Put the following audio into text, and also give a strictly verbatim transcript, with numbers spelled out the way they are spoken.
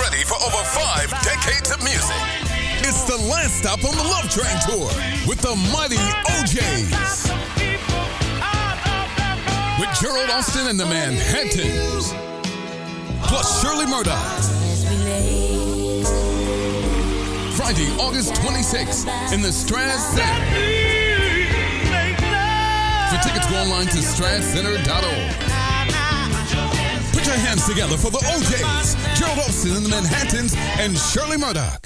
ready for over five decades of music. It's the last stop on the Love Train Tour with the mighty O Jays. With Gerald and the Manhattans. Plus Shirley Murdock. Friday, August twenty-sixth in the Straz Center. For tickets, go online to straz center dot org. Put your hands together for the O Jays, Gerald and the Manhattans, and Shirley Murdock.